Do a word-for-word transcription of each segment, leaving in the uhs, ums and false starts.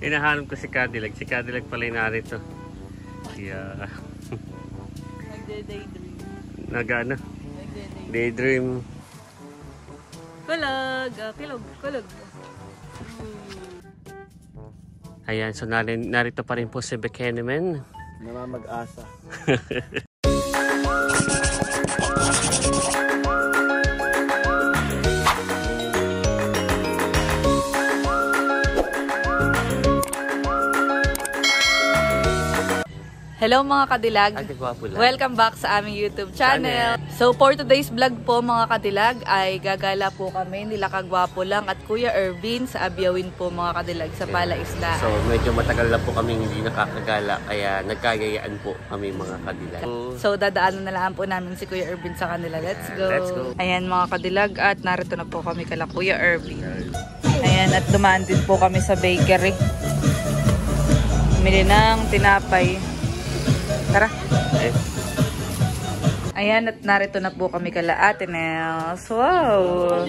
Hinahanap ko si Cadillac. Si Cadillac pala yung narito. Yeah. Nagde-daydream. Nag-ano? Daydream. Kulog. Uh, pilog. Kulog. Ayan, so narin, narito pa rin po si Bekeneman. Namamag-asa. Hello mga kadilag, Ay, welcome back sa aming YouTube channel. So for today's vlog po mga kadilag ay gagala po kami nila Kagwapo lang at Kuya Ervin sa Abyawin po mga kadilag sa Palaisla. So medyo matagal na po kami hindi nakakagala kaya nagkagayaan po kami mga kadilag. So dadaanan na lang po namin si Kuya Ervin sa kanila. Let's go! Let's go. Ayan mga kadilag at narito na po kami kala Kuya Ervin. Ayan at dumaan din po kami sa bakery. Bumili ng tinapay. Tara. Eh. Ayan, at narito na po kami kala Ate Nels. Wow!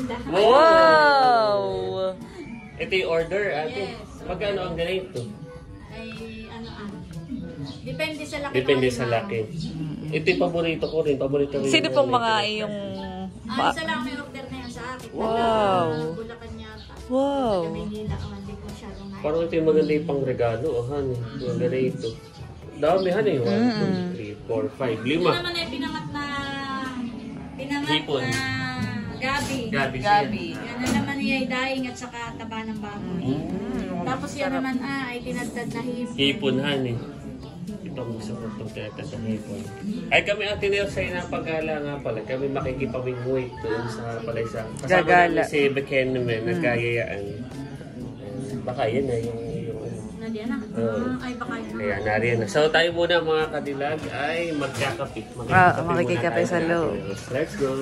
Wow! Wow! Ito yung order, ate. Yes. Magkano ang ganito? Ay, ano ah. Depende sa laki. Depende sa laki. Ito yung paborito ko rin. Paborito rin. Sino pong mga iyong... Ah, isa lang may order na yan sa akin. Wow! Taga Bulacan yata. Wow! Taga Maynila ang hindi ko masyadong na. Parang ito yung maganda yung pang regalo. Oh, honey. Yung ganito. Dami, honey. one, two, three, four, five, Ito lima. naman ay pinangat na... Pinangat Hipon. na... Gabi. Gabi. Gabi. Yan na naman ay daing at saka taba ng baboy. Mm. Tapos yan naman ah, ay tinadtad na hipon. Hipon, honey. Ito ang gusto ko itong tinatad na hipon. Ay kami ang tinil sa inapagala nga pala. Kami makikipamingwait doon sa pala isa. Kasama Gagala. namin si Bekeneman, nagkayayaan. Baka yan na yung... Nandiyan na. Oo. Ah, ay baka yun. Kaya nariyan na. So tayo muna mga kadilag ay magkakape. Ah, makikikape sa loob. Let's go!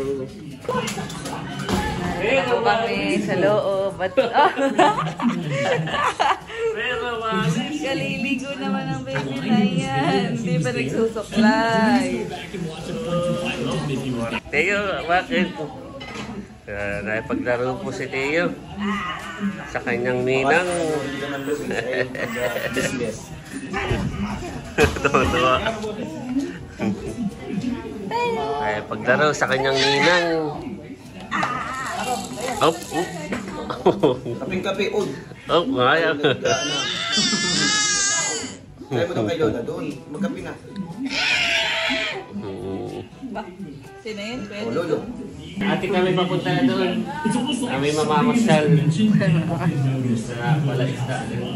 Narito po kami sa loob. At, oh. Pero mami! Kaliligo naman ang baby na yan. Hindi pa nagsusuklay. Teo, bakit? Uh, nakipaglaro po si Teo sa kanyang ninang. Tuwa-tuwa. Nakipaglaro sa kanyang ninang. Oh, oh. Kaping-kape, ud. Oh, kaya. Kaya mo daw kay Lola doon. Magkape na. Ba? Sino yun? O, Lolo. Ate kami papunta na doon. Kami mamamasyal. Sa Palaisla.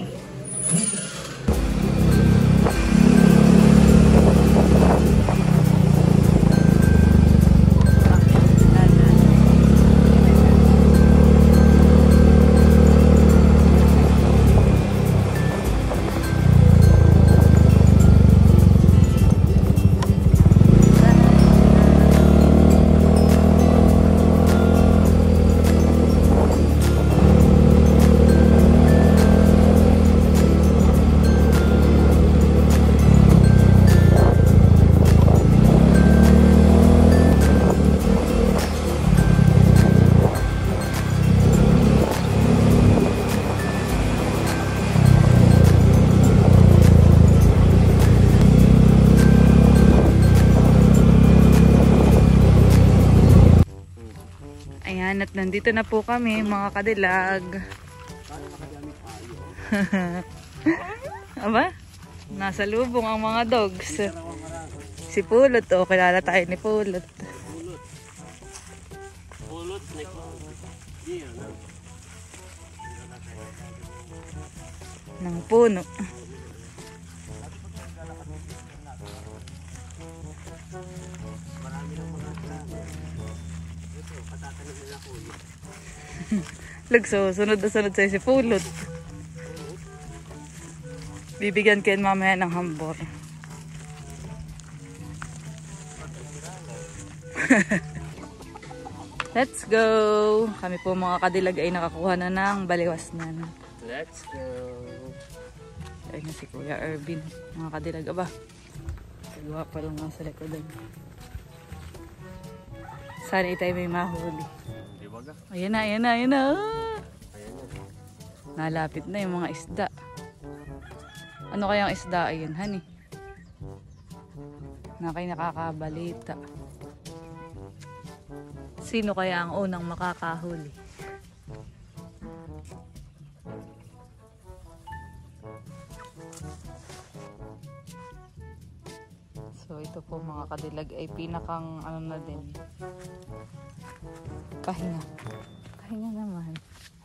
Ayan, at nandito na po kami mga kadilag. Aba? Nasa lubong ang mga dogs. Si Pulot, oh, kilala tayo ni Pulot. Pulot. Ng puno. Lugso, sunod na sunod sa'yo si Pulot. Bibigyan kayo mamaya ng hambor. Let's go! Kami po mga kadilag ay nakakuha na ng baliwas na. Let's go! Ayun na si Kuya Ervin. Mga kadilag, aba. Kagawa pa lang nga sa likodan. Sana tayo may mahuli. Ayan na, ayan na, ayan na. Ayan na. Nalapit na yung mga isda. Ano kayang isda? Ayun, honey. Na kayo nakakabalita. Sino kaya ang unang makakahuli? So ito po mga kadilag ay pinakang ano na din. Pahinga. Pahinga naman.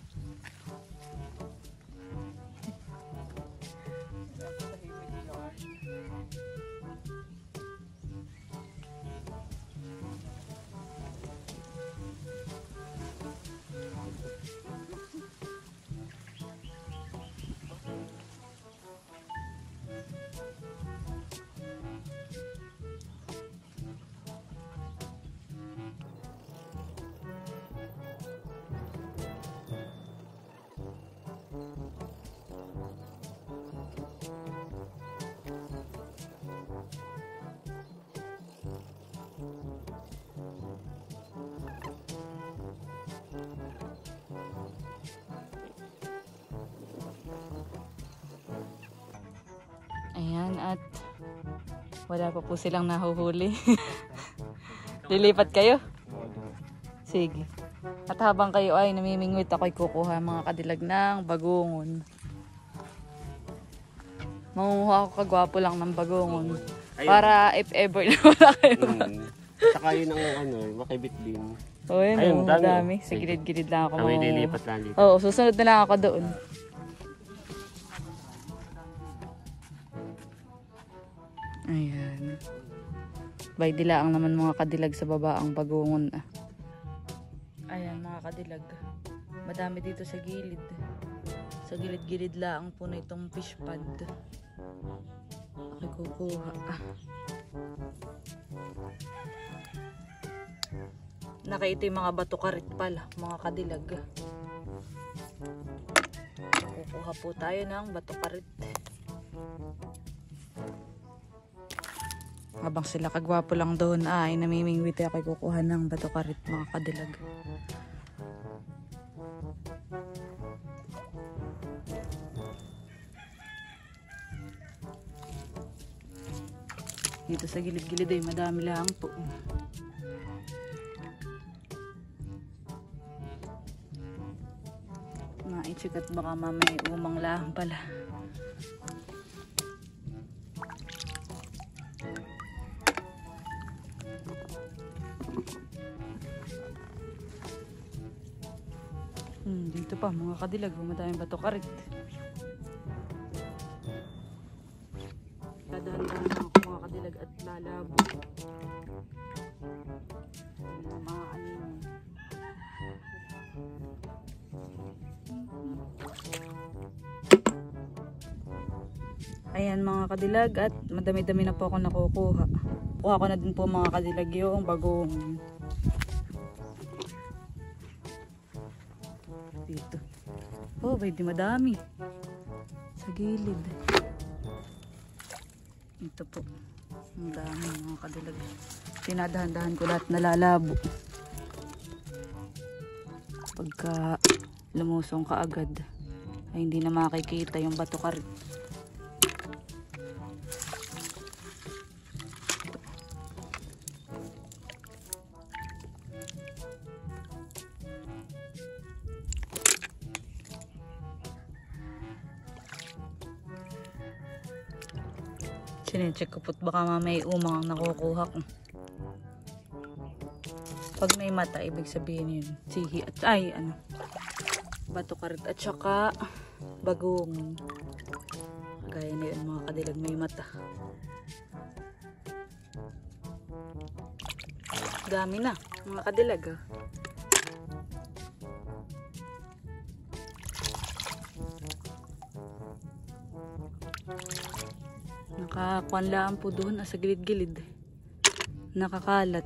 Ayan, at wala pa po silang nahuhuli. Lilipat kayo? Sige. At habang kayo ay namimingwit, ako'y kukuha mga kadilag ng bagungon. Mangunguha ako kagwapo lang ng bagungon. Ayun. Para if ever na wala kayo. Hmm. Saka yun ang ano, makibit din. O yun, Ayun, oh, dami. dami. Sa gilid-gilid lang ako. Kami lilipat lang dito. Oo, susunod na lang ako doon. Ayan. Bay dilaang naman mga kadilag sa baba ang bagungon. Ah. Ayan mga kadilag. Madami dito sa gilid. Sa gilid-gilid laang po na itong fish pond. Ako'y kukuha. Ah. Nakaito yung mga bato karit pala, mga kadilag. Kukuha po tayo ng bato karit. Habang sila kagwapo lang doon ay namimingwit ako kukuha ng bato karit mga kadilag. Dito sa gilid-gilid ay madami lang po. Maichik at baka mamay umang lang pala. Hmm, dito pa mga kadilag, madaming bato karit. Dadahan-dahan ako mga kadilag at lalabo. Mga mga ano. Ayan mga kadilag at madami-dami na po ako nakukuha. Kuha ko na din po mga kadilag yung bagong. Dito. Oh, bay di madami. Sa gilid. Ito po. Ang dami mga kadilag. Tinadahan-dahan ko lahat nalalabo. Pagka lumusong ka agad ay hindi na makikita yung bato karit. Sinecheck ko po't baka mamay umang ang nakukuha ko. Pag may mata, ibig sabihin yun. Sihi at ay ano. Bato karit at saka bagong. Gaya na yun mga kadilag, may mata. Dami na mga kadilag ah. Nakakuanlaan po doon sa gilid-gilid. Nakakalat.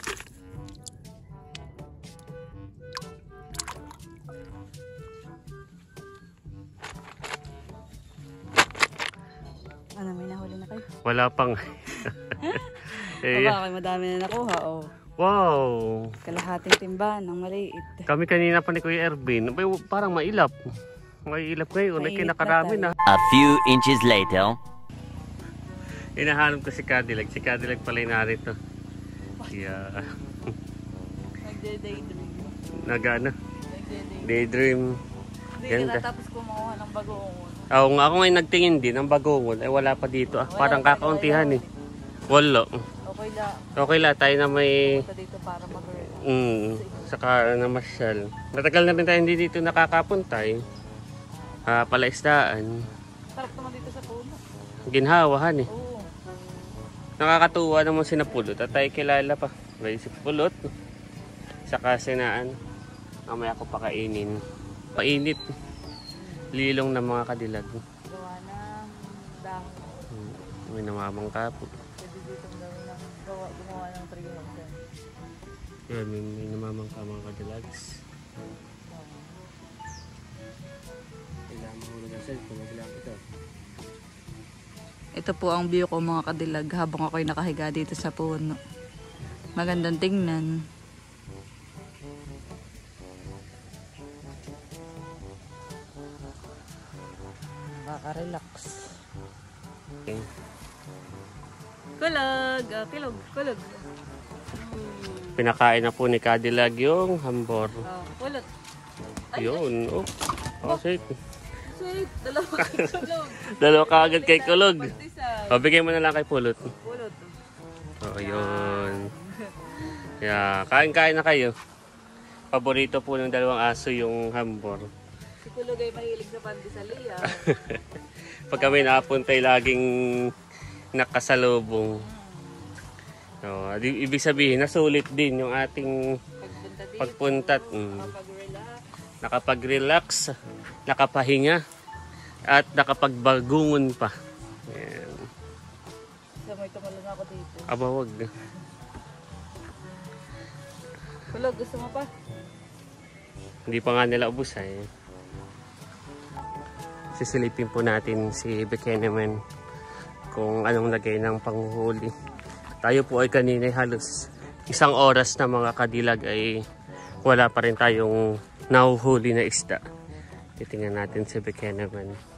Ano, may nahuli na kayo? Wala pang. eh, Aba, madami na nakuha. Oh. wow! Kalahating timba ng maliit. Kami kanina pa ni Kuya Ervin, abay, parang mailap. May ilap ngayon. May May kinakarami ilap na. A few inches later. Hinahanap ko si Cadillac. Si Cadillac pala yung narito. Yeah. Nagde-daydream. Nagana. Nagde-daydream. Daydream. Hindi Ganda. ka tapos kumuha ng bagoong. Oo nga, ako ngayon nagtingin din ng bagongon. Eh wala pa dito ah. Parang kakauntihan eh. Wala. Okay lang. Okay lang, tayo na may... Punta dito para mag-relax. Mm, saka na masyal. Matagal na rin tayo hindi dito nakakapunta eh. Ah, palaisdaan. Sarap naman dito sa puno. Ginhawahan eh. Oo. Nakakatuwa naman si Napulot at tayo kilala pa. May si Pulot. Saka sinaan. Mamaya ko pakainin. Painit. Lilong ng mga kadilag. Gawa ng dahon. Hmm, may namamangka po. Pwede dito gawin ng gawa, gumawa ng tree house. Yan, may, may namamangka mga kadilags. Kailangan mahulog ang cellphone. Kailangan ito. Ito po ang view ko mga kadilag habang ako'y nakahiga dito sa puno. Magandang tingnan. Nakaka-relax. Okay. Kulog! Uh, kilog! Kulog! Pinakain na po ni Cadillac yung hambor. Oh, kulot! Yun. Oh. Oh, shit. Sweet! Dalawa kay kulog! Dalawa ka agad kay Kulog. Pagtisay. O, bigay mo na lang kay Pulot. Kulot! Oo, yun. Yeah, kain-kain na kayo. Paborito po ng dalawang aso yung hambor. Si Kulog ay mahilig sa pandesaliya. Pag kami nakapuntay, laging nakasalubong. So, di- ibig sabihin, nasulit din yung ating Pagpunta dito, pagpunta. Mm. kapag-relax. Nakapag-relax, nakapahinga, at nakapagbagungon pa. Ayan. So, may tumalon ako dito. Aba, wag. Kulog, gusto mo pa? Hindi pa nga nila ubus eh. Sisilipin po natin si Buchanan kung anong lagay ng panghuhuli. Tayo po ay kanina halos isang oras na mga kadilag ay wala pa rin tayong nahuhuli na isda. Titingnan natin si Buchanan.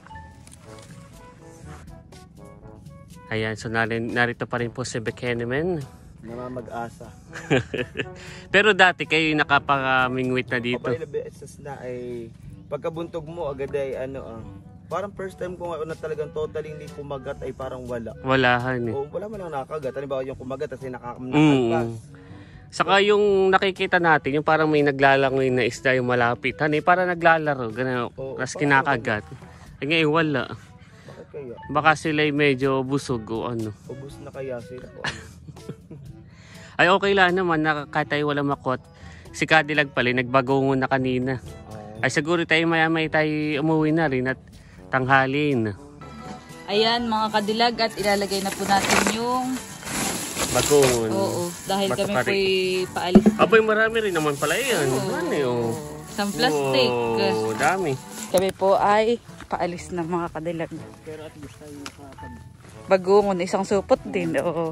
Ayan, so narin, narito pa rin po si Buchanan. Namamag-asa. Pero dati kayo nakapangamingwit na dito. Kapag beses na ay pagkabuntog mo agad ay ano ah. Parang first time ko nga na talagang totally hindi kumagat ay parang wala. Walahan eh. O wala man lang nakagat. Halimbawa yung kumagat kasi nakakam Mm. nakagas. Saka yung nakikita natin, yung parang may naglalangoy na isda yung malapit. Hani, parang naglalaro, gano'n, Oo, tapos parang kinakagat. Eh ngayon wala. Bakit kaya? Baka sila medyo busog o ano. Ubus na kaya sila po. Ay okay lang naman, nakakatay wala makot. Si Cadillac pala, nagbagongon na kanina. Ay siguro tayo maya-may tayo umuwi na rin at tanghalin. Ayan mga kadilag at ilalagay na po natin yung Bagongon. oo dahil kami Batakari. po'y paalis. Abay marami rin naman pala yan. Ano yun? Isang plastic. Oh, dami. Kami po ay paalis na mga kadilag. Pero at least tayo nakapag... Bagungon, isang supot din. Oo.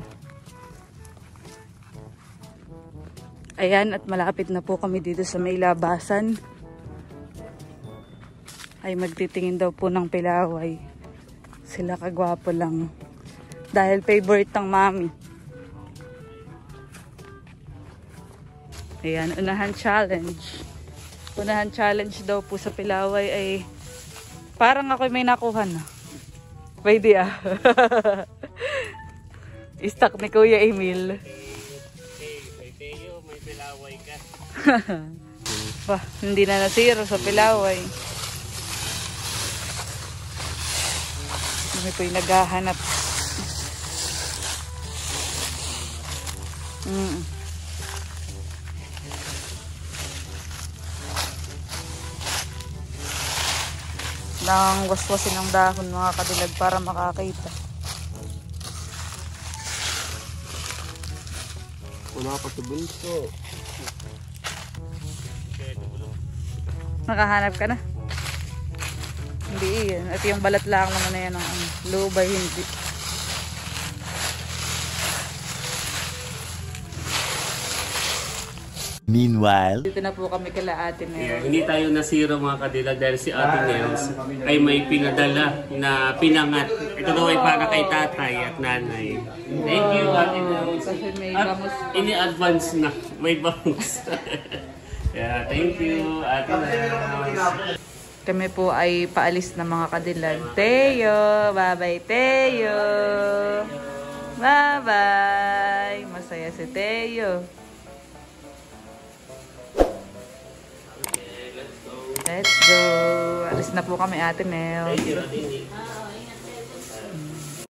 Ayan at malapit na po kami dito sa may labasan. Ay magtitingin daw po ng pilaway. Sila kagwapo lang. Dahil favorite ng mami. Ayan, unahan challenge. Unahan challenge daw po sa pilaway ay parang ako may nakuha na. Pwede ah. Istak ni Kuya Emil. May Teo, may pilaway ka. Wah, hindi na nasiro sa pilaway. Kami po'y naghahanap. Mm. Nang waswasin ng dahon mga kadilag para makakita. Wala pa sa bunso. Nakahanap ka na? Hindi yan. At yung balat lang naman na yan ng ano, lubay hindi. Meanwhile, Dito na po kami kala ate Yeah, Nels. hindi tayo nasiro mga kadilag dahil si Ate Nels ay may pinadala na pinangat. Ito daw ay para kay tatay at nanay. Thank you, Ate Nels. Kasi may At bangus pa. ini-advance na. May bangus. Yeah, thank you, Ate Nels. Kami po ay paalis na mga kadilag. Teo! Bye-bye, Teo! Bye-bye! Masaya si Teo. Let's go! Alis na po kami, Ate Nels. Thank you, Ate Nels.